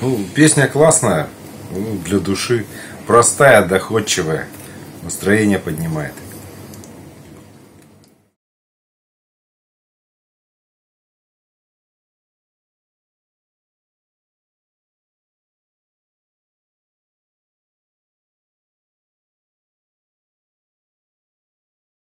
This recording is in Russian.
Ну, песня классная, ну, для души. Простая, доходчивая. Настроение поднимает.